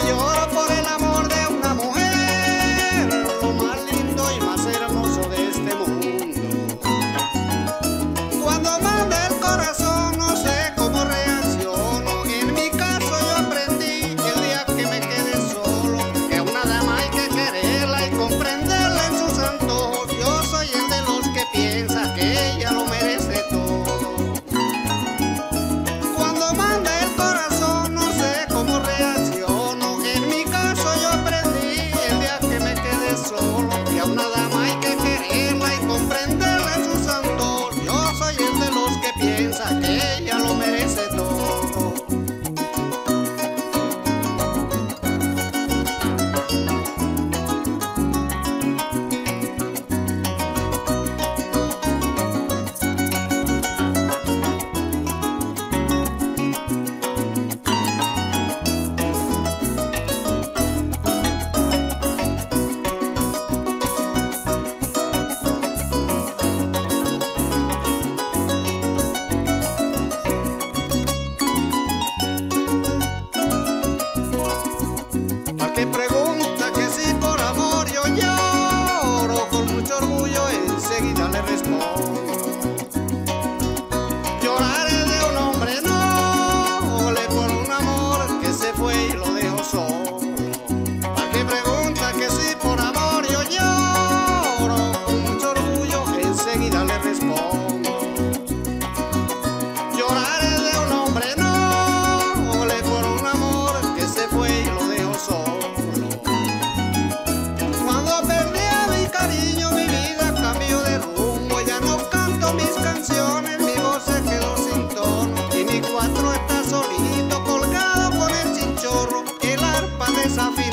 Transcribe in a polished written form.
y lloro por el amor de una mujer, lo más lindo y más hermoso de este mundo. Cuando manda el corazón no sé cómo reacciono. En mi caso yo aprendí el día que me quedé solo que a una dama hay que quererla y comprenderla en sus antojos. Yo soy el de los que piensa que ella lo merece todo. Cuando manda el corazón no sé cómo reacciono. En mi caso yo aprendí el día que me quedé solo que a una dama hay que quererla y comprenderla en sus antojos. Yo soy el de los que piensa que ella lo merece todo. Al que pregunta que si por amor yo lloro, con mucho orgullo enseguida le respondo: lloraré de un hombre noble por un amor que se fue y lo dejó solo. Al que pregunta que si por amor yo lloro, con mucho orgullo enseguida le respondo: lloraré de un hombre noble por un amor que se fue y lo dejó solo. Cuando perdí a mi cariño, mi vida cambió de rumbo. Ya no canto mis canciones, mi voz se quedó sin tono y mi cuatro está solito colgado con el chinchorro, el arpa desafinada.